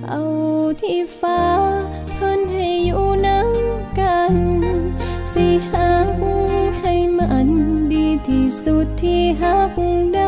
เอาที่ฟ้าเพิ่นให้อยู่น้ำกันสิหักให้มันดีที่สุดที่หักได้